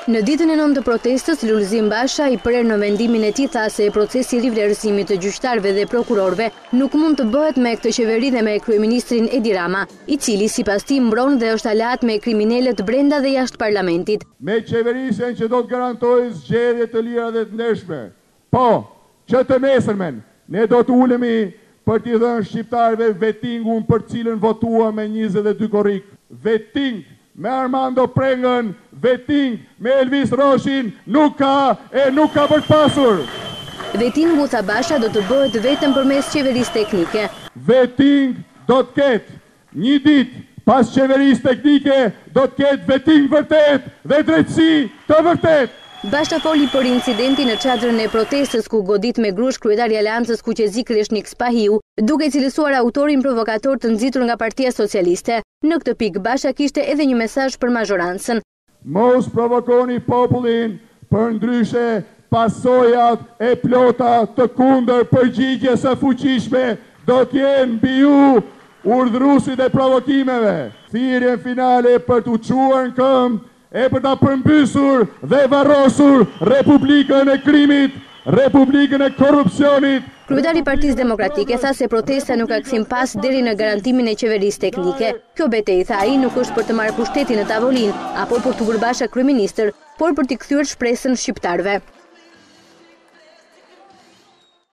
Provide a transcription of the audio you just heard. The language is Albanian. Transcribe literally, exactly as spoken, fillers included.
Në ditën e nëntë të protestës, Lulzim Basha i prerë në vendimin e tij tha se procesi i rivlerësimit të gjyqtarëve dhe prokurorëve nuk mund të bëhet me këtë qeveri dhe me kryeministrin Rama, i cili sipas tij mbron dhe është aleat me kriminalët brenda dhe jashtë parlamentit. Me qeverisjen që do të garantojë zgjedhje të lira dhe të ndershme. Po, që të nesërmen, ne do të ulemi për t'i dhënë shqiptarëve vettingun për cilën votuam me njëzet e dy korrik. Vetting me Armando Prengën, vetting me Elvis Roshin, nuk ka e nuk ka për të pasur. Vettingu, tha Basha, do të bëhet vetëm përmes qeverisë teknike. Vetting do të ketë një ditë pas qeverisë teknike, do të ketë vetting vërtet dhe drejtësi të vërtet. Basha foli për incidentin në çadrën e protestës ku godit me grush kryetari i Aleancës kuqezi kreshnik Spahiut, duke cilësuar autorin provokator të nxitur nga Partia Socialiste. Në këtë pikë Basha kishte edhe një mesazh për mazhorancën. Mos provokoni popullin, për ndryshe pasojat e plota të kundër përgjigjes së fuqishme do të jenë mbi ju urdhëruesit e provokimeve. Thirrjen finale për të çuar në këmbë e për ta përmbysur dhe varrosur Republikën e krimit, Republikën e korrupsionit. Kryetari i Partisë Demokratike tha se protesta nuk ka kthim pas deri në garantimin e qeverisë teknike. Kjo betejë, tha ai, nuk është për të marrë pushtetin në tavolinë apo për të bërë Basha kryeministër, por për t'i kthyer shpresën shqiptarëve.